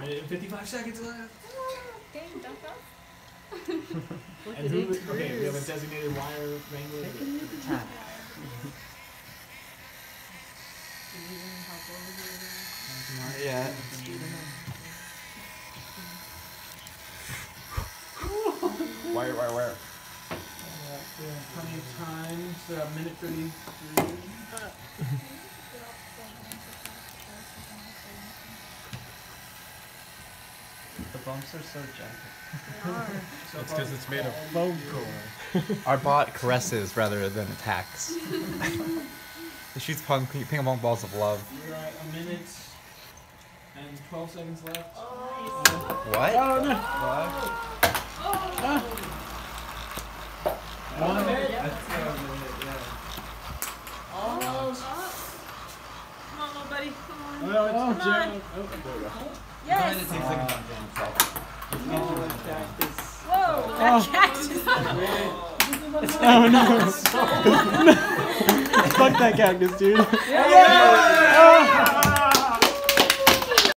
minute and 55 seconds left. Dang, don't go. And who? Okay, we have a designated wire wrangler. Not yet. Where? Yeah, plenty of time. So minute 33. The bumps are so gentle. It's because it's made of foam core. Our bot caresses rather than attacks. It shoots ping pong balls of love. We're at a minute and 12 seconds left. What? Oh no! What? One minute. Almost. Come on, little buddy. Come on. Oh, no, it's Come on. Jam. Oh, Yes. Whoa, that cactus. Oh no! Fuck that cactus, dude. Yeah!